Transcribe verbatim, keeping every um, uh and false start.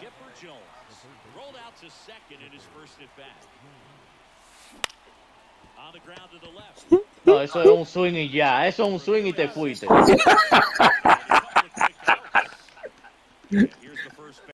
No, eso es un swing y ya. Eso es un swing y te fuiste.